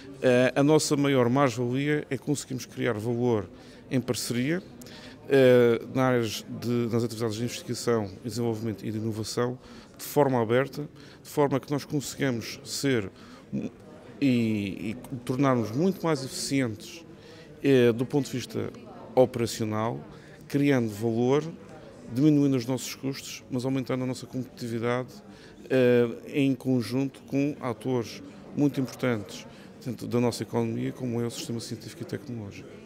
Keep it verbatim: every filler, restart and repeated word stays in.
A nossa maior mais-valia é conseguirmos criar valor em parceria nas áreas de, nas atividades de investigação, desenvolvimento e de inovação, de forma aberta, de forma que nós consigamos ser e, e tornar-nos muito mais eficientes do ponto de vista operacional, criando valor, diminuindo os nossos custos, mas aumentando a nossa competitividade em conjunto com atores muito importantes dentro da nossa economia, como é o sistema científico e tecnológico.